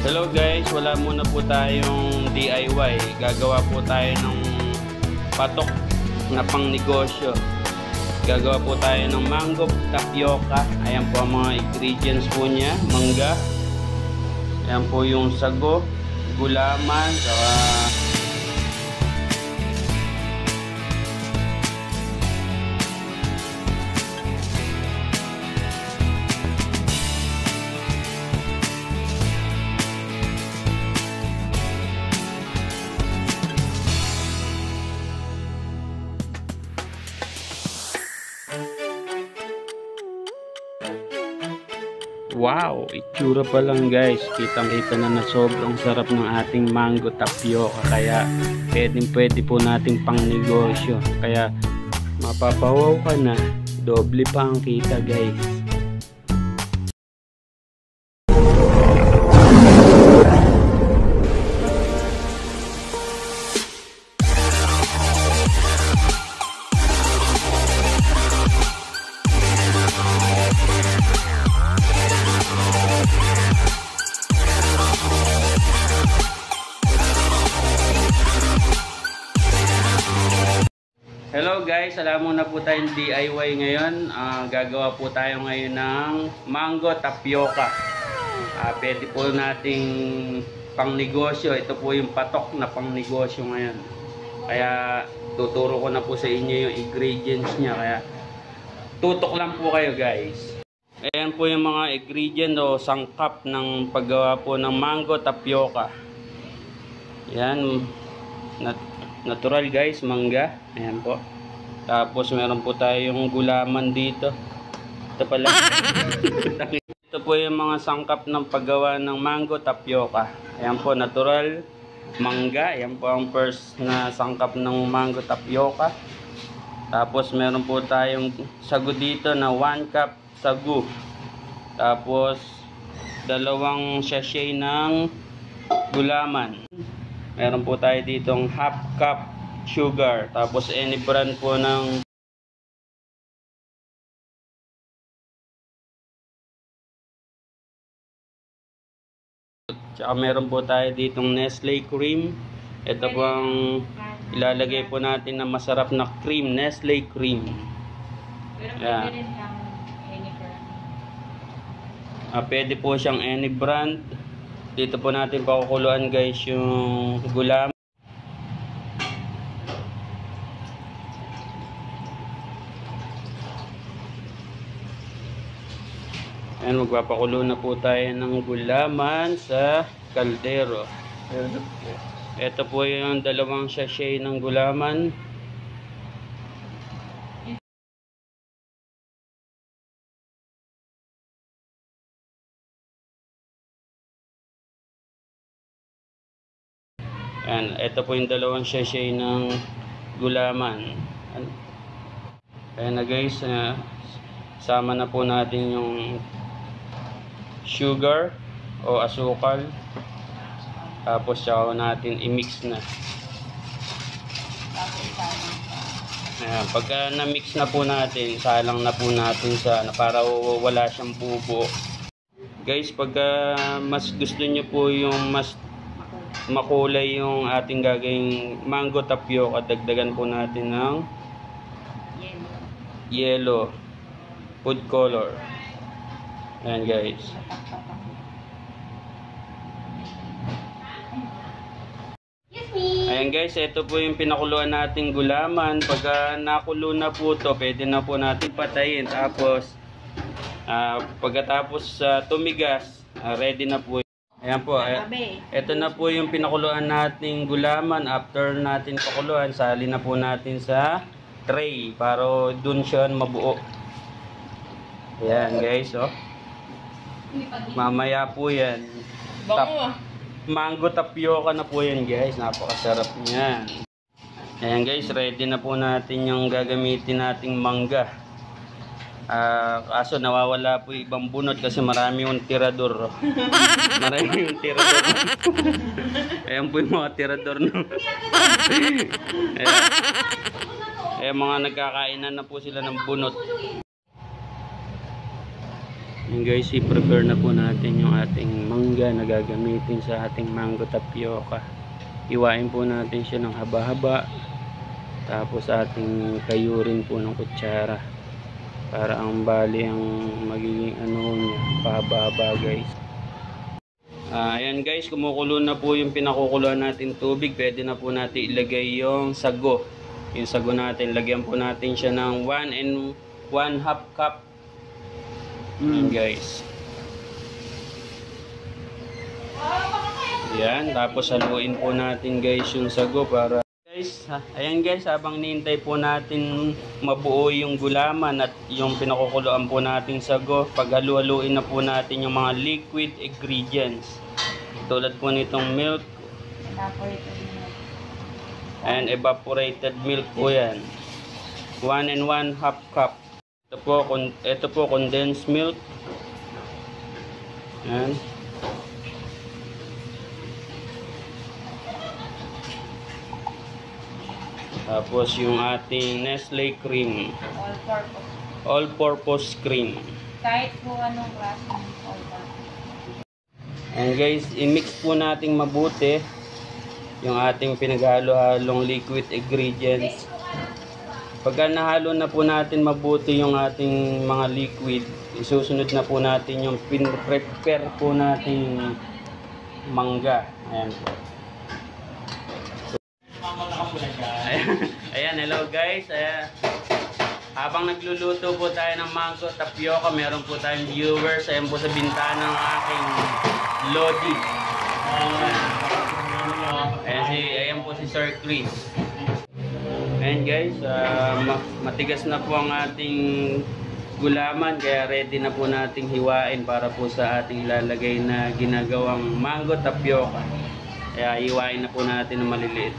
Hello guys, wala muna po tayong DIY. Gagawa po tayo ng patok na pang negosyo. Gagawa po tayo ng mango tapioca. Ayan po ang mga ingredients po niya. Mangga. Ayan po yung sago, gulaman, saka wow, itsura pa lang guys. Kitang-kita na sobrang sarap ng ating mango tapioca. Kaya pwede po nating pang negosyo. Kaya mapapawaw ka na. Doble pa ang kita guys. Hello guys, alam mo na po tayong DIY ngayon. Gagawa po tayo ngayon ng mango tapioca. Pwede po nating pang negosyo. Ito po yung patok na pang negosyo ngayon. Kaya tuturo ko na po sa inyo yung ingredients niya. Kaya tutok lang po kayo guys. Ayan po yung mga ingredients o sangkap ng paggawa po ng mango tapioca. Ayan, natural guys, mangga. Ayan po. Tapos meron po tayong gulaman dito. Ito pala. Ito po yung mga sangkap ng paggawa ng mango tapioca. Ayan po, natural mangga. Ayan po ang first na sangkap ng mango tapioca. Tapos meron po tayong sago dito na 1 cup sago. Tapos 2 sachet ng gulaman. Meron po tayo ditong half cup sugar. Tapos any brand po ng tsaka meron po tayo ditong Nestle cream. Ito po ang ilalagay po natin na masarap na cream, Nestle cream. Yeah. Pwede po siyang any brand. Dito po natin pakukuluan guys yung gulaman. Ayan, magpapakulo na po tayo ng gulaman sa kaldero. Ito po yung 2 sachet ng gulaman. Ayan, ito po yung 2 sachet ng gulaman. Ayan na guys, sama na po natin yung sugar o asukal. Tapos saka natin i-mix na. Ayan, pagka na-mix na po natin, salang na po natin sa para wala siyang bubo. Guys, pagka mas gusto nyo po yung mas makulay yung ating gagawing mango tapioca, dagdagan po natin ng yellow food color. Ayan guys. Ayan guys, ito po yung pinakuluan nating gulaman. Pagka nakulo na po to, pwede na po natin patayin. Tapos pagkatapos tumigas, ready na po. Ayan po, ito na po yung pinakuluan nating gulaman. After natin pakuluan, sali na po natin sa tray para dun siya mabuo. Ayan guys, oh. Mamaya po yan. Mango tapioca na po yan guys. Napakasarap niyan. Ayan guys, ready na po natin yung gagamitin nating mangga. Kaso nawawala po ibang bunot kasi marami yung tirador. Marami yung tirador. Ayan po yung mga tirador. No? Ayan, mga nagkakainan na po sila ng bunot. And guys, i-prepare na po natin yung ating mangga na gagamitin sa ating mango tapioca. Iwain po natin siya ng haba-haba. Tapos ating kayurin po ng kutsara. Para ang bali ang magiging ano niya, pahaba-haba guys. Ayan guys, kumukulo na po yung pinakukuluan natin tubig. Pwede na po natin ilagay yung sago. Yung sago natin, lagyan po natin siya ng 1 and 1/2 cup. Guys. Yan, tapos haluin po natin guys yung sago para guys, ayan guys, habang nihintay po natin mabuo yung gulaman at yung pinakukuluan po natin sago, paghalu-haluin na po natin yung mga liquid ingredients. Tulad po nitong milk and evaporated milk po yan. 1 and 1/2 cup. Ito po condensed milk. Yan. Tapos yung ating Nestle cream. All-purpose cream. Kahit po anong klase ng all-purpose. And guys, i-mix po nating mabuti yung ating pinaghalo-halong liquid ingredients. Pagka nahalo na po natin mabuti yung ating mga liquid, isusunod na po natin yung pin-prepare po nating mangga. Ayan po. Ayan, hello guys. Ayan. Habang nagluluto po tayo ng mango tapioca, meron po tayong viewers. Ayan po sa bintana ng aking Lodi. Ayan po si Sir Chris. Ayan guys, matigas na po ang ating gulaman, kaya ready na po nating hiwain para po sa ating ilalagay na ginagawang mango tapioca. Kaya hiwain na po natin ng maliliit.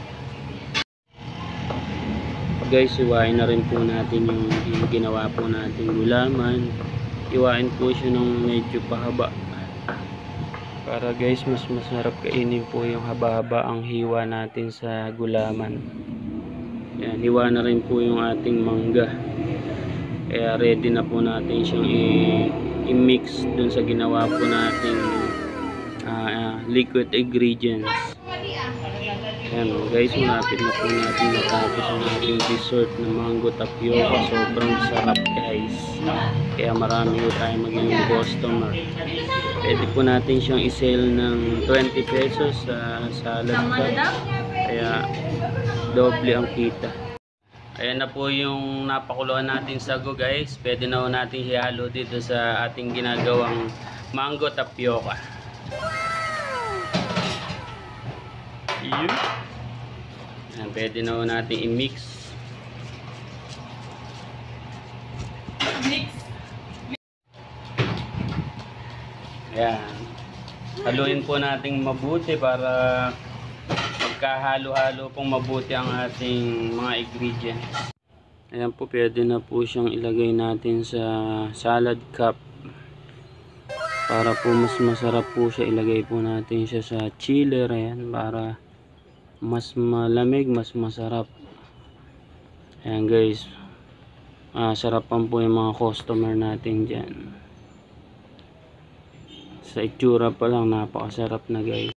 Guys, hiwain na rin po natin yung ginawa po nating gulaman. Hiwain po siya ng medyo pahaba. Para guys, mas masarap kainin po yung haba-haba ang hiwa natin sa gulaman. Yan, hiwa na rin po yung ating mangga. Kaya ready na po natin siyang i-mix dun sa ginawa po nating liquid ingredients. Yan guys, malapit na po natin natapos ang ating dessert na mango tapioca. Sobrang sarap guys. Kaya marami po tayo magiging customer. Pwede po natin siyang i-sell ng 20 pesos sa salad cup. Kaya doble ang kita. Ayan na po yung napakuluan natin sago guys. Pwede na po natin ihalo dito sa ating ginagawang mango tapioca. Ayan, pwede na po natin i-mix. Ayan. Haluin po natin mabuti para magkahalo-halo pong mabuti ang ating mga ingredients. Ayan po, pwede na po siyang ilagay natin sa salad cup. Para po mas masarap po siya, ilagay po natin siya sa chiller. Ayan, para mas malamig, mas masarap. Ayan guys, sarapan po yung mga customer natin dyan. Sa itsura pa lang, napakasarap na guys.